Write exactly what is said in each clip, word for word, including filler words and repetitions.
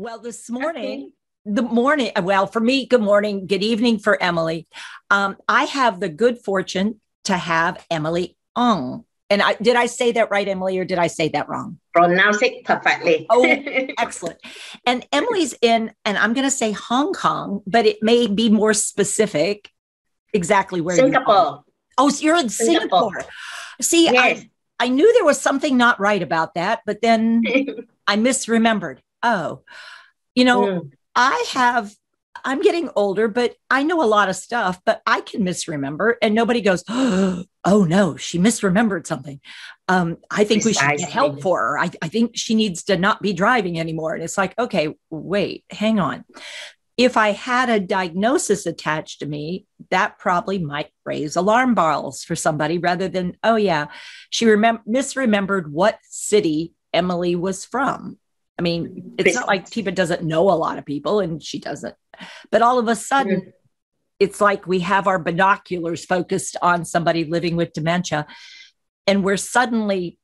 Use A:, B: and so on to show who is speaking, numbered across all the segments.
A: Well, this
B: Okay.
A: morning, the morning, well, for me, good morning, good evening for Emily. Um, I have the good fortune to have Emily Ong. And I did I say that right, Emily, or did I say that wrong?
B: Pronounce it perfectly.
A: Oh, excellent. And Emily's in, and I'm going to say Hong Kong, but it may be more specific exactly where you are.
B: Singapore.
A: Oh, so you're in
B: Singapore.
A: Singapore. See,
B: Yes.
A: I I knew there was something not right about that, but then I misremembered. Oh, you know,
B: Mm.
A: I have, I'm getting older, but I know a lot of stuff, but I can misremember and nobody goes, oh no, she misremembered something. Um, I think we should get help
B: Precisely.
A: for her. I, I think she needs to not be driving anymore. And it's like, okay, wait, hang on. If I had a diagnosis attached to me, that probably might raise alarm bells for somebody rather than, oh yeah, she remem- misremembered what city Emily was from. I mean, it's not like
B: Precisely.
A: Tipa doesn't know a lot of people and she doesn't. But all of a sudden,
B: Mm.
A: it's like we have our binoculars focused on somebody living with dementia and we're suddenly,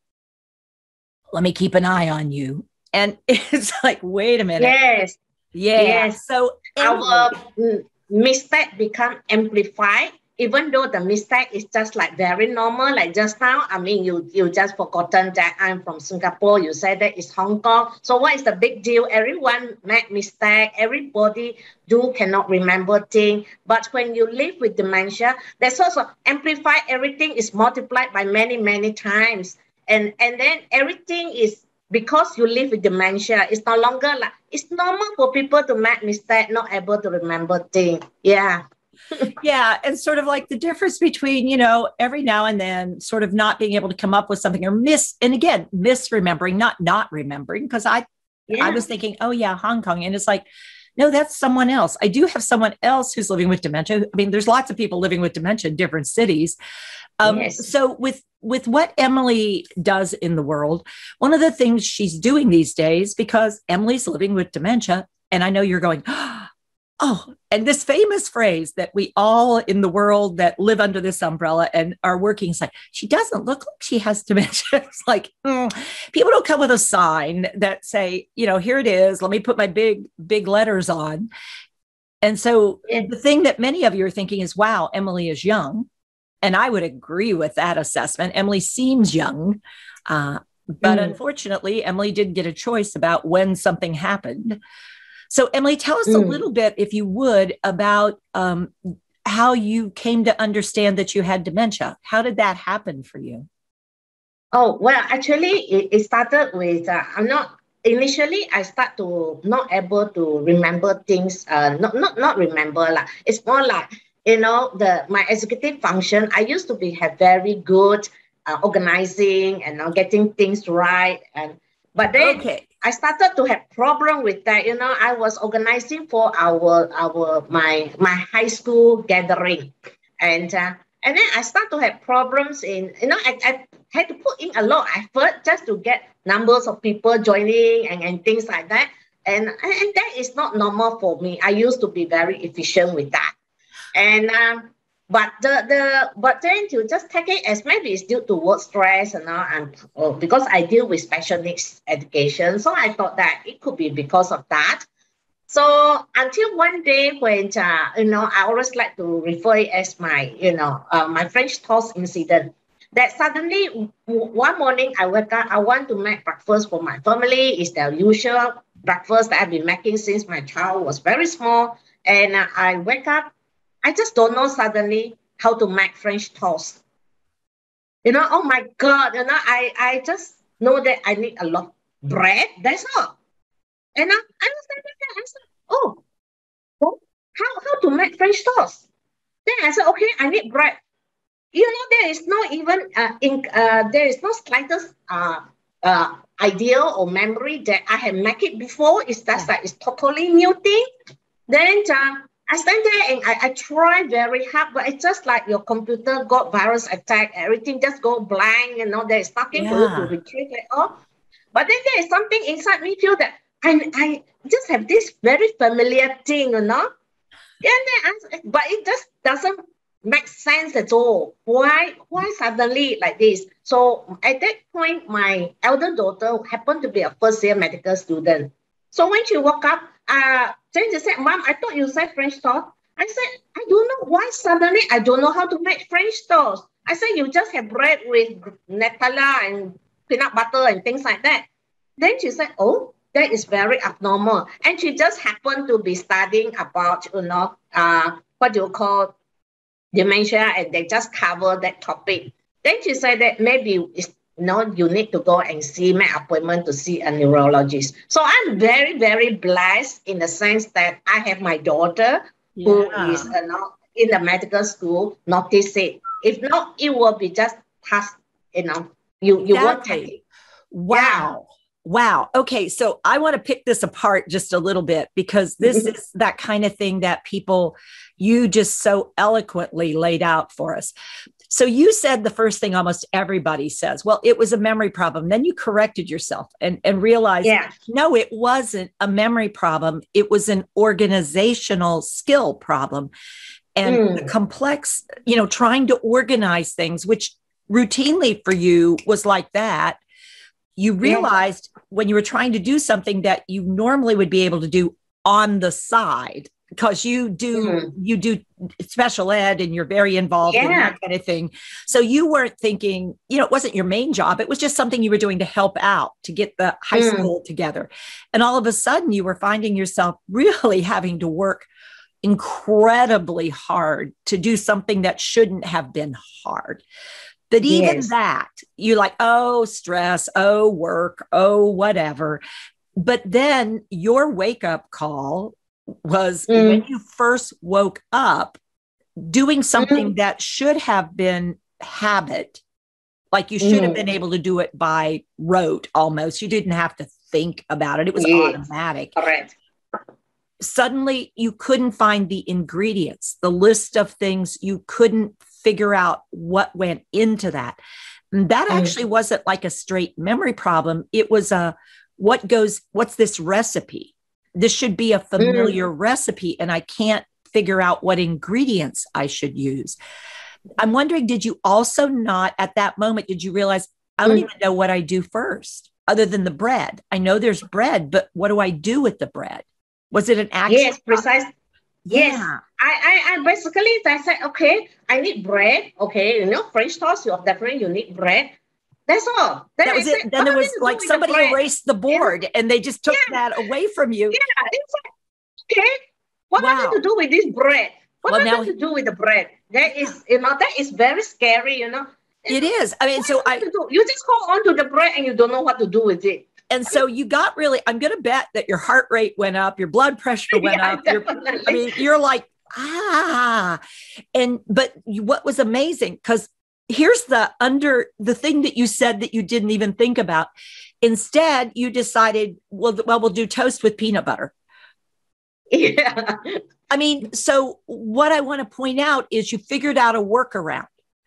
A: let me keep an eye on you. And it's like, wait a minute.
B: Yes.
A: Yeah.
B: Yes.
A: So, Emily,
B: Our mm, mistake become amplified, even though the mistake is just like very normal, like just now. I mean, you you just forgotten that I'm from Singapore. You said that it's Hong Kong. So what is the big deal? Everyone make mistake. Everybody do cannot remember thing. But when you live with dementia, that's also amplify. Everything is multiplied by many many times, and and then everything is because you live with dementia, it's no longer like it's normal for people to make mistake, not able to remember things. Yeah.
A: yeah. And sort of like the difference between, you know, every now and then sort of not being able to come up with something or miss, and again, misremembering, not not remembering, because I I
B: Yeah.
A: was thinking, oh yeah, Hong Kong. And it's like, no, that's someone else. I do have someone else who's living with dementia. I mean, there's lots of people living with dementia in different cities. Um,
B: Yes.
A: so with with what Emily does in the world, one of the things she's doing these days, because Emily's living with dementia, and I know you're going, oh, and this famous phrase that we all in the world that live under this umbrella and are working, it's like, she doesn't look like she has dementia. It's like, mm, people don't come with a sign that say, you know, here it is. Let me put my big, big letters on. And so
B: Yeah.
A: the thing that many of you are thinking is, wow, Emily is young. And I would agree with that assessment. Emily seems young. Uh, but
B: Mm.
A: unfortunately, Emily did get a choice about when something happened. So, Emily, tell us a
B: Mm.
A: little bit, if you would, about um, how you came to understand that you had dementia. How did that happen for you?
B: Oh, well, actually, it, it started with, uh, I'm not, initially, I start to not able to remember things, uh, not, not, not remember, lah. It's more like, you know, the, my executive function, I used to be, have very good uh, organizing and uh, getting things right. And, but then
A: Okay.
B: I started to have problem with that. You know, I was organizing for our, our, my, my high school gathering. And, uh, and then I start to have problems in, you know, I, I had to put in a lot of effort just to get numbers of people joining and, and things like that. And, and that is not normal for me. I used to be very efficient with that. And um, but the the but then you just take it as maybe it's due to work stress and all, and uh, because I deal with special needs education, so I thought that it could be because of that. So until one day when uh, you know, I always like to refer it as my, you know, uh, my French toast incident. That suddenly w- one morning I wake up, I want to make breakfast for my family. It's the usual breakfast that I've been making since my child was very small. And uh, I wake up, I just don't know suddenly how to make French toast. You know, oh my God, you know, I, I just know that I need a lot of bread. That's all. And I, I was like, I said, oh, oh, how, how to make French toast? Then I said, okay, I need bread. You know, there is no even uh, in, uh, there is no slightest uh, uh, idea or memory that I have made it before. It's just
A: Yeah.
B: like it's totally new thing. Then uh, I stand there and I, I try very hard, but it's just like your computer got virus attack, everything just go blank, you know, there's nothing for you to
A: Yeah.
B: retrieve at all. But then there is something inside me feel that I, I just have this very familiar thing, you know. Yeah, then I, but it just doesn't make sense at all. Why why suddenly like this? So at that point, my elder daughter happened to be a first year medical student. So when she woke up, uh, then she said, Mom, I thought you said French toast. I said, I don't know why suddenly I don't know how to make French toast. I said, you just have bread with Nutella and peanut butter and things like that. Then she said, oh, that is very abnormal. And she just happened to be studying about, you know, uh, what you call dementia, and they just cover that topic. Then she said that maybe it's, you know, you need to go and see, my appointment to see a neurologist. So I'm very, very blessed in the sense that I have my daughter yeah. who is uh, not in the medical school, notice it. If not, it will be just past, you know, you, you exactly. won't take it.
A: Wow. Yeah. Wow. Okay. So I want to pick this apart just a little bit, because this is that kind of thing that people, you just so eloquently laid out for us. So you said the first thing almost everybody says, well, it was a memory problem. Then you corrected yourself and, and realized,
B: yeah.
A: no, it wasn't a memory problem. It was an organizational skill problem. And mm. the complex, you know, trying to organize things, which routinely for you was like that. You realized yeah. when you were trying to do something that you normally would be able to do on the side, because you do, mm. you do special ed and you're very involved yeah. in that kind of thing. So you weren't thinking, you know, it wasn't your main job. It was just something you were doing to help out, to get the high mm. school together. And all of a sudden you were finding yourself really having to work incredibly hard to do something that shouldn't have been hard. But even yes. that, you're like, oh, stress, oh, work, oh, whatever. But then your wake up call was mm. when you first woke up doing something mm. that should have been habit, like you should mm. have been able to do it by rote almost. You didn't have to think about it. It was yes. automatic.
B: Correct.
A: Suddenly you couldn't find the ingredients, the list of things. You couldn't figure out what went into that. And that mm. actually wasn't like a straight memory problem. It was a, what goes, what's this recipe? This should be a familiar mm. recipe, and I can't figure out what ingredients I should use. I'm wondering, did you also not at that moment, did you realize, I don't mm. even know what I do first other than the bread? I know there's bread, but what do I do with the bread? Was it an action?
B: Yes, precisely. Yes, yeah. I, I, I basically, I said, okay, I need bread. Okay, you know, French toast, you definitely you need bread. That's all. Then
A: that was
B: I
A: it.
B: Said,
A: then it was like somebody the erased the board yeah. and they just took yeah. that away from you.
B: Yeah, it's like, okay, what wow. am I going to do with this bread? What well, am I going to do with the bread? That is, you know, that is very scary, you know.
A: It is. I mean,
B: what
A: so I,
B: do? You just hold on to the bread and you don't know what to do with it.
A: And so you got really, I'm going to bet that your heart rate went up, your blood pressure went yeah, up. Your, I mean, you're like, ah, and, but you, what was amazing, because here's the under, the thing that you said that you didn't even think about. Instead, you decided, well, well, we'll do toast with peanut butter.
B: Yeah.
A: I mean, so what I want to point out is you figured out a workaround.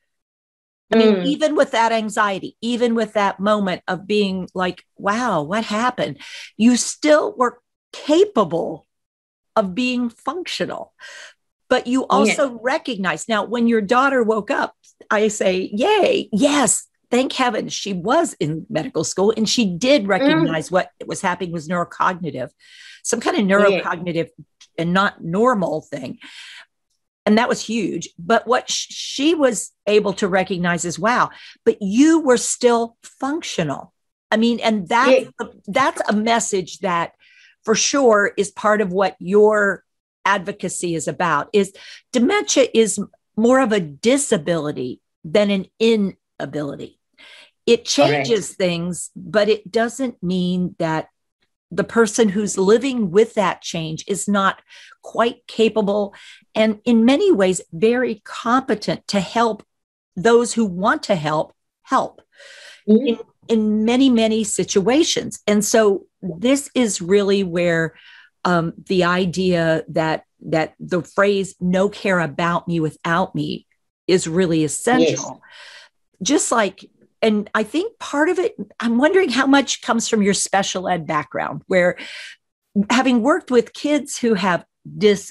A: I mean, mm. even with that anxiety, even with that moment of being like, wow, what happened? You still were capable of being functional, but you also yeah. recognize now when your daughter woke up, I say, yay, yes, thank heaven she was in medical school and she did recognize mm. what was happening was neurocognitive, some kind of neurocognitive yeah. and not normal thing. And that was huge. But what sh- she was able to recognize is, wow, but you were still functional. I mean, and that's, yeah. that's a message that for sure is part of what your advocacy is about, is dementia is more of a disability than an inability. It changes right. things, but it doesn't mean that the person who's living with that change is not quite capable and in many ways very competent to help those who want to help, help mm-hmm. in, in many, many situations. And so this is really where um, the idea that, that the phrase "no care about me without me" is really essential. Yes. Just like, and I think part of it, I'm wondering how much comes from your special ed background, where having worked with kids who have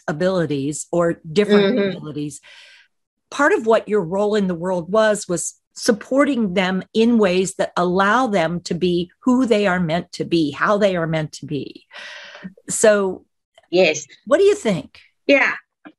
A: disabilities or different mm-hmm. abilities, part of what your role in the world was, was supporting them in ways that allow them to be who they are meant to be, how they are meant to be. So,
B: yes.
A: What do you think?
B: Yeah.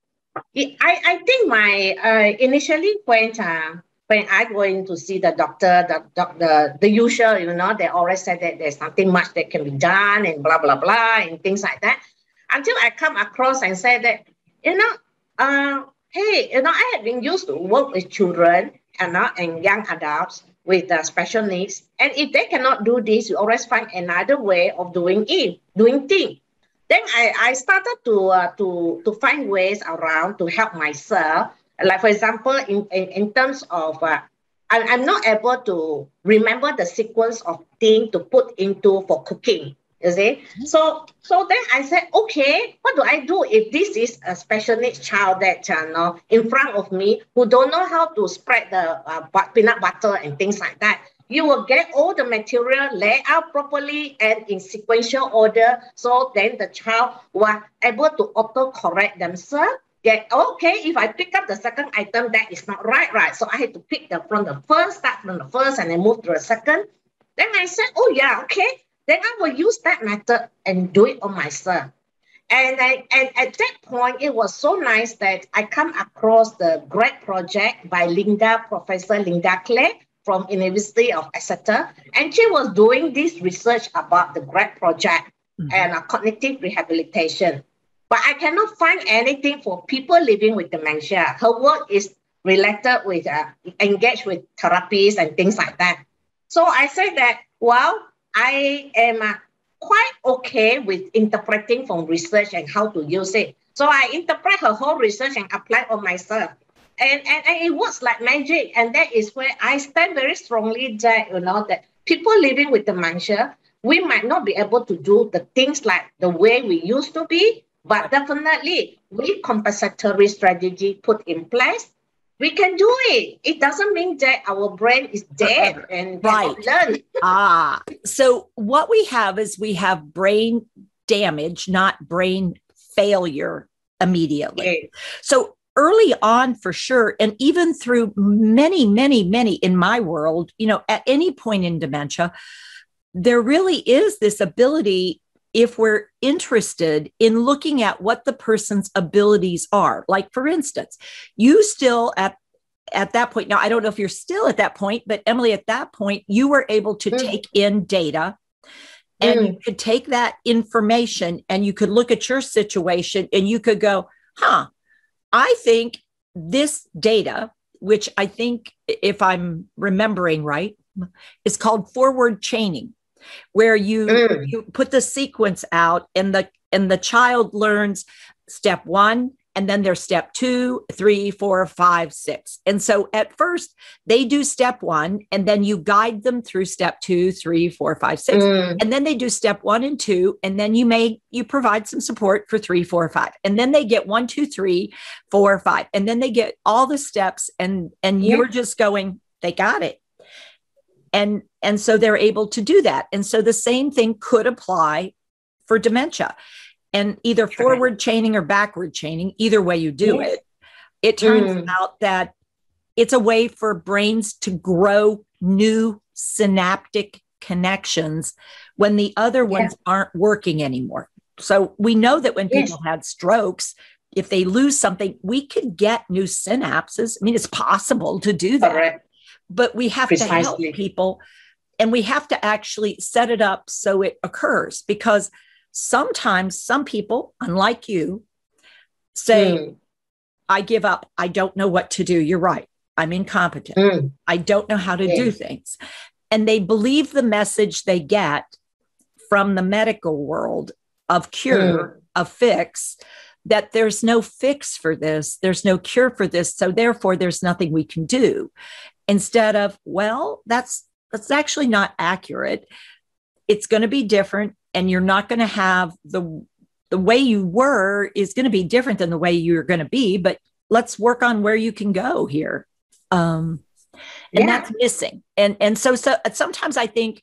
B: I, I think my uh, initially when uh, when I going to see the doctor, the the the usual, you know, they always said that there's nothing much that can be done and blah blah blah and things like that. Until I come across and said that, you know, uh, hey, you know, I have been used to work with children and uh, and young adults with uh, special needs, and if they cannot do this, you always find another way of doing it, doing things. Then I, I started to uh, to to find ways around to help myself. Like for example, in in, in terms of uh, I, I'm not able to remember the sequence of things to put into for cooking. You see, so so then I said, okay, what do I do if this is a special needs child that uh, know, in front of me who don't know how to spread the uh, peanut butter and things like that? You will get all the material laid out properly and in sequential order. So then the child will able to auto-correct themselves. Get, okay, if I pick up the second item, that is not right, right? So I had to pick the from the first, start from the first and then move to the second. Then I said, oh yeah, okay. Then I will use that method and do it on myself. And, I, and at that point, it was so nice that I come across the great project by Linda, Professor Linda Clay, from University of Exeter, and she was doing this research about the GRAD project mm-hmm. and uh, cognitive rehabilitation. But I cannot find anything for people living with dementia. Her work is related with, uh, engaged with therapies and things like that. So I said that, well, I am uh, quite okay with interpreting from research and how to use it. So I interpret her whole research and apply on myself. And, and, and it works like magic. And that is where I stand very strongly that, you know, that people living with dementia, we might not be able to do the things like the way we used to be, but definitely with compensatory strategy put in place, we can do it. It doesn't mean that our brain is dead and
A: right.
B: learn.
A: ah, so what we have is we have brain damage, not brain failure immediately. Okay. So early on, for sure, and even through many, many, many in my world, you know, at any point in dementia, there really is this ability, if we're interested in looking at what the person's abilities are. Like, for instance, you still at at that point, now I don't know if you're still at that point, but Emily, at that point, you were able to mm. take in data and mm. you could take that information and you could look at your situation and you could go, huh, I think this data, which I think, if I'm remembering right, is called forward chaining, where you, mm. you put the sequence out and the and the child learns step one, and then there's step two, three, four, five, six. And so at first they do step one, and then you guide them through step two, three, four, five, six. Mm. And then they do step one and two. And then you may, you provide some support for three, four, five. And then they get one, two, three, four, five. And then they get all the steps, and, and yeah. you're just going, they got it. And, and so they're able to do that. And so the same thing could apply for dementia. And either forward chaining or backward chaining, either way you do yes. it, it turns mm. out that it's a way for brains to grow new synaptic connections when the other yeah. ones aren't working anymore. So we know that when yes. people had strokes, if they lose something, we could get new synapses. I mean, it's possible to do that, Correct. But we have Precisely. to help people, and we have to actually set it up so it occurs, because sometimes some people, unlike you, say, mm. I give up. I don't know what to do. You're right. I'm incompetent. Mm. I don't know how to yeah. do things. And they believe the message they get from the medical world of cure, mm. of fix, that there's no fix for this. There's no cure for this. So therefore, there's nothing we can do. Instead of, well, that's that's actually not accurate. It's going to be different. And you're not going to have the, the way you were is going to be different than the way you're going to be, but let's work on where you can go here. Um, and yeah. that's missing. And, and so, so sometimes I think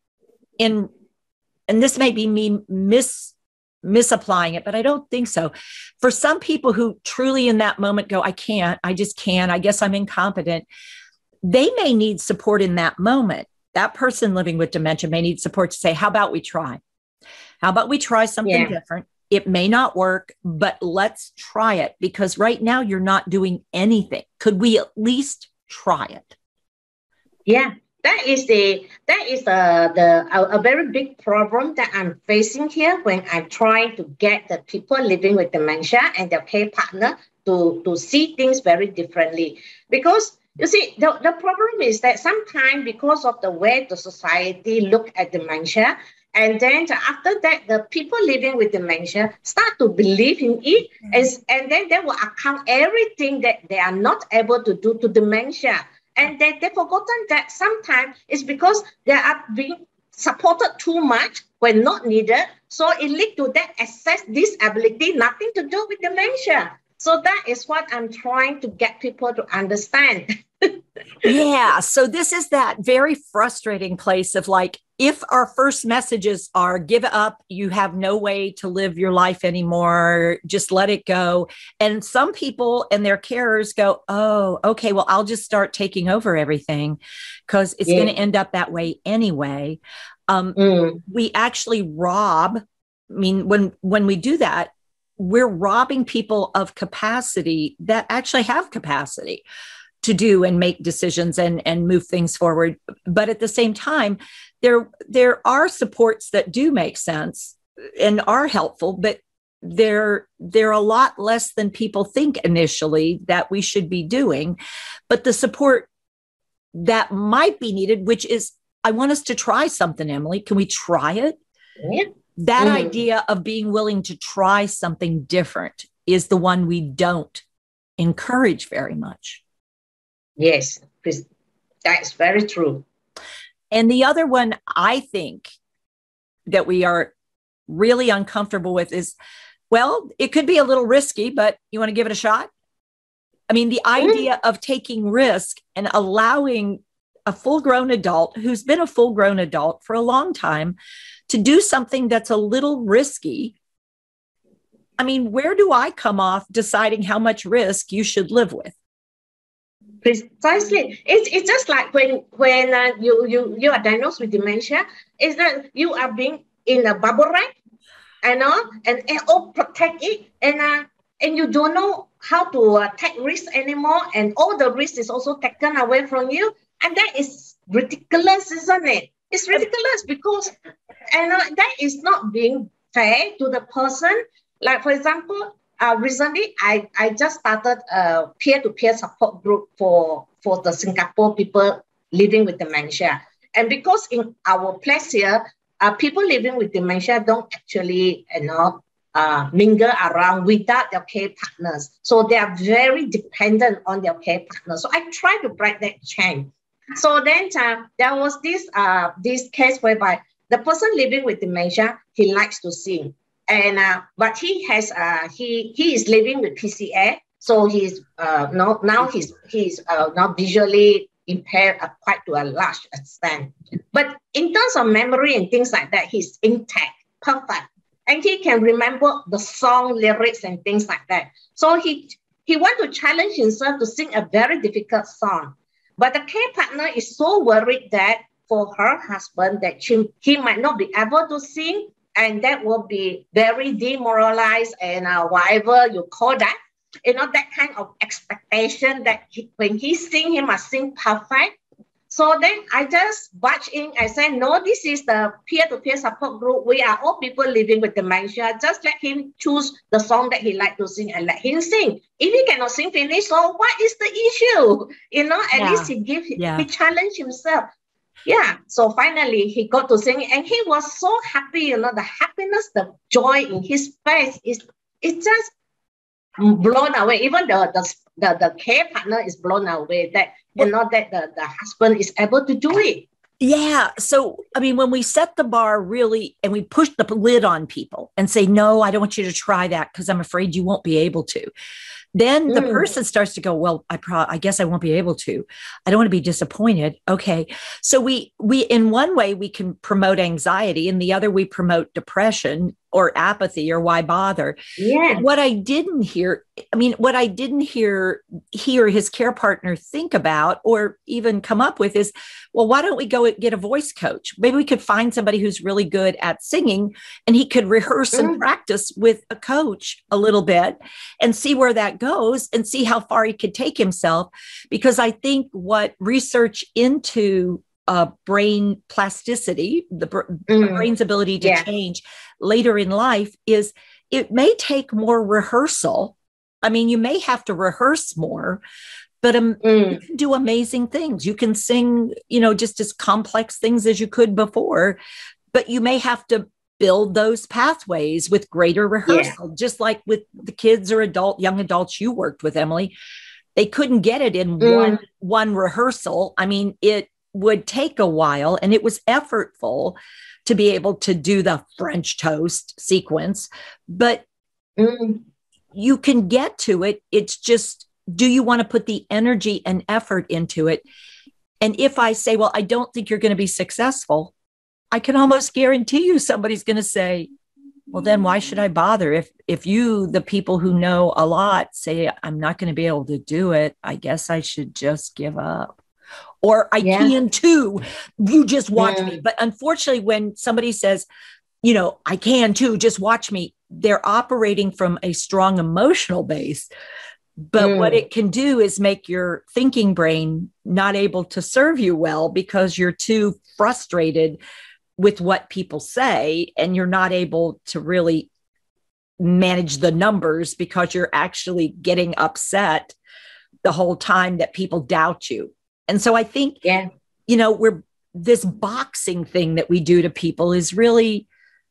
A: in, and this may be me mis, misapplying it, but I don't think so. For some people who truly in that moment go, I can't, I just can't, I guess I'm incompetent. they may need support in that moment. That person living with dementia may need support to say, how about we try? How about we try something yeah. different? It may not work, but let's try it, because right now you're not doing anything. Could we at least try it?
B: Yeah, that is the that is the the a, a very big problem that I'm facing here when I'm trying to get the people living with dementia and their care partner to to see things very differently. Because you see, the, the problem is that sometimes because of the way the society look at dementia, and then after that, the people living with dementia start to believe in it, mm-hmm. and, and then they will account everything that they are not able to do to dementia. And they, they've forgotten that sometimes it's because they are being supported too much when not needed. So it leads to that excess disability, nothing to do with dementia. So that is what I'm trying to get people to understand.
A: Yeah. So this is that very frustrating place of like, if our first messages are give up, you have no way to live your life anymore, just let it go. And some people and their carers go, oh, okay, well, I'll just start taking over everything because it's yeah. going to end up that way anyway. Um, mm. We actually rob. I mean, when, when we do that, we're robbing people of capacity that actually have capacity to do and make decisions and, and move things forward. But at the same time, there, there are supports that do make sense and are helpful, but they're, they're a lot less than people think initially that we should be doing. But the support that might be needed, which is, I want us to try something, Emily. Can we try it?
B: Yeah.
A: That mm. idea of being willing to try something different is the one we don't encourage very much.
B: Yes, that's very true.
A: And the other one I think that we are really uncomfortable with is, well, it could be a little risky, but you want to give it a shot? I mean, the mm. idea of taking risk and allowing a full-grown adult who's been a full-grown adult for a long time to do something that's a little risky. I mean, where do I come off deciding how much risk you should live with?
B: Precisely. It's, it's just like when when uh, you, you, you are diagnosed with dementia, is that you are being in a bubble wrap, and, uh, and, and all protect it, and, uh, and you don't know how to uh, take risks anymore, and all the risk is also taken away from you. And that is ridiculous, isn't it? It's ridiculous because and uh, that is not being fair to the person. Like, for example, uh, recently, I, I just started a peer-to-peer support group for, for the Singapore people living with dementia. And because in our place here, uh, people living with dementia don't actually, you know, uh, mingle around without their care partners. So they are very dependent on their care partners. So I try to break that chain. So then uh, there was this uh, this case whereby the person living with dementia, he likes to sing, and uh, but he has uh, he he is living with P C A, so he's uh, now now he's he's uh, now visually impaired uh, quite to a large extent. But in terms of memory and things like that, he's intact, perfect, and he can remember the song lyrics and things like that. So he he want to challenge himself to sing a very difficult song. But the care partner is so worried that for her husband that she, he might not be able to sing, and that will be very demoralized and uh, whatever you call that, you know, that kind of expectation that he, when he sing, he must sing perfect. So then I just barge in and say, no, this is the peer-to-peer support group. We are all people living with dementia. Just let him choose the song that he likes to sing and let him sing. If he cannot sing finish, so what is the issue? You know, at yeah. least he give yeah. he challenged himself. Yeah. So finally he got to sing and he was so happy, you know, the happiness, the joy in his face is it's just blown away. Even the, the, the, the care partner is blown away that, you know, that the, the husband is able to do it.
A: Yeah. So, I mean, when we set the bar really, and we push the lid on people and say, no, I don't want you to try that because I'm afraid you won't be able to. Then the mm. person starts to go, well, I pro- I guess I won't be able to. I don't want to be disappointed. Okay. So we, we, in one way we can promote anxiety, and the other we promote depression. or apathy or why bother?
B: Yeah.
A: What I didn't hear, I mean, what I didn't hear he or his care partner think about or even come up with is, well, why don't we go get a voice coach? Maybe we could find somebody who's really good at singing and he could rehearse mm. and practice with a coach a little bit and see where that goes and see how far he could take himself. Because I think what research into Uh, brain plasticity, the, br- mm. the brain's ability to yeah. change later in life, is it may take more rehearsal. I mean, you may have to rehearse more, but um, mm. you can do amazing things. You can sing, you know, just as complex things as you could before, but you may have to build those pathways with greater rehearsal, yeah. just like with the kids or adult, young adults you worked with, Emily. They couldn't get it in mm. one, one rehearsal. I mean, it would take a while and it was effortful to be able to do the French toast sequence, but mm. you can get to it. It's just, do you want to put the energy and effort into it? And if I say, well, I don't think you're going to be successful, I can almost guarantee you somebody's going to say, well, then why should I bother? If, if you, the people who know a lot, say, I'm not going to be able to do it, I guess I should just give up. Or I yeah. can too. You just watch yeah. me. But unfortunately, when somebody says, you know, I can too, just watch me, they're operating from a strong emotional base. But mm. what it can do is make your thinking brain not able to serve you well because you're too frustrated with what people say and you're not able to really manage the numbers because you're actually getting upset the whole time that people doubt you. And so I think, yeah. you know, we're this boxing thing that we do to people is really,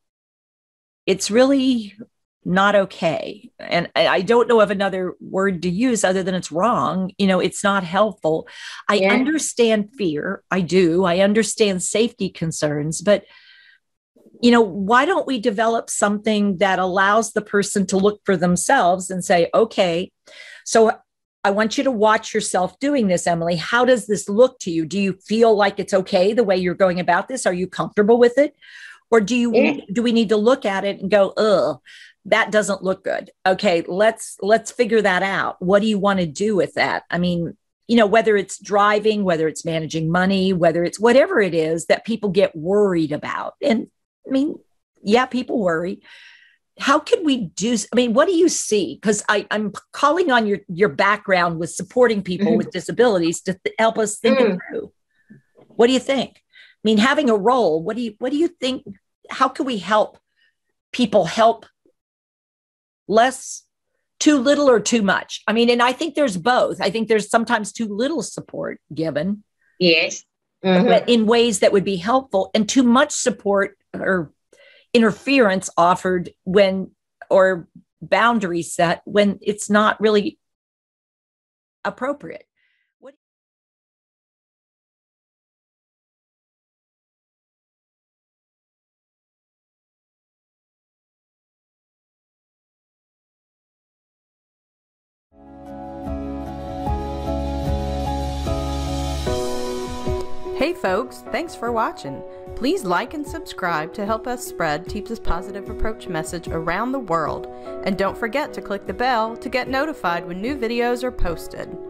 A: it's really not okay. And I don't know of another word to use other than it's wrong. You know, it's not helpful. I yeah. understand fear. I do. I understand safety concerns, but you know, why don't we develop something that allows the person to look for themselves and say, okay, so I want you to watch yourself doing this, Emily. How does this look to you? Do you feel like it's okay the way you're going about this? Are you comfortable with it? Or do you, yeah. do we need to look at it and go, ugh, that doesn't look good. Okay, let's, let's figure that out. What do you want to do with that? I mean, you know, whether it's driving, whether it's managing money, whether it's whatever it is that people get worried about. And I mean, yeah, people worry. How can we do, I mean, what do you see? Because I'm calling on your, your background with supporting people mm-hmm. with disabilities to th- help us think mm. it through. What do you think? I mean, having a role, what do you, what do you think? How can we help people help less, too little or too much? I mean, and I think there's both. I think there's sometimes too little support given.
B: Yes. Mm-hmm.
A: In ways that would be helpful, and too much support or interference offered when, or boundaries set when it's not really appropriate. What
C: Hey folks, thanks for watching. Please like and subscribe to help us spread Teeps's positive approach message around the world. And don't forget to click the bell to get notified when new videos are posted.